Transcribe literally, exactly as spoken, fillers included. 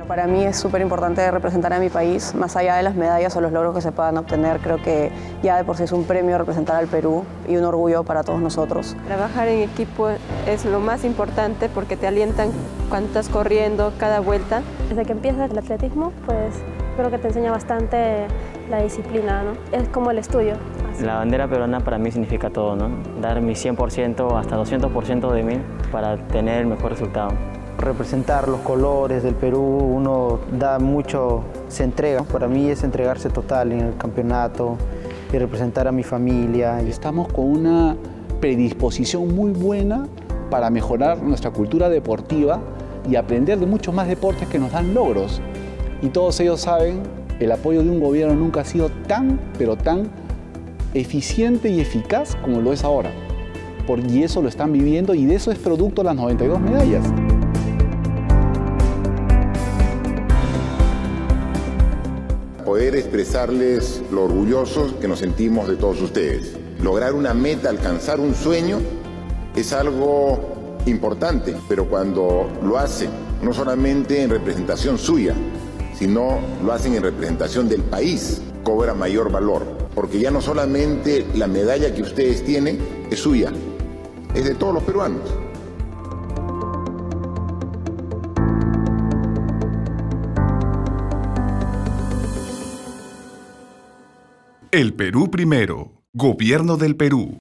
Para mí es súper importante representar a mi país, más allá de las medallas o los logros que se puedan obtener. Creo que ya de por sí es un premio representar al Perú y un orgullo para todos nosotros. Trabajar en equipo es lo más importante porque te alientan cuando estás corriendo cada vuelta. Desde que empiezas el atletismo, pues creo que te enseña bastante la disciplina, ¿no? Es como el estudio. Así. La bandera peruana para mí significa todo, ¿no? Dar mi cien por ciento hasta doscientos por ciento de mí para tener el mejor resultado. Representar los colores del Perú, uno da mucho, se entrega. Para mí es entregarse total en el campeonato y representar a mi familia. Estamos con una predisposición muy buena para mejorar nuestra cultura deportiva y aprender de muchos más deportes que nos dan logros. Y todos ellos saben, el apoyo de un gobierno nunca ha sido tan, pero tan eficiente y eficaz como lo es ahora. Por, y eso lo están viviendo y de eso es producto las noventa y dos medallas. Poder expresarles lo orgullosos que nos sentimos de todos ustedes. Lograr una meta, alcanzar un sueño, es algo importante, pero cuando lo hacen, no solamente en representación suya, sino lo hacen en representación del país, cobra mayor valor, porque ya no solamente la medalla que ustedes tienen es suya, es de todos los peruanos. El Perú primero. Gobierno del Perú.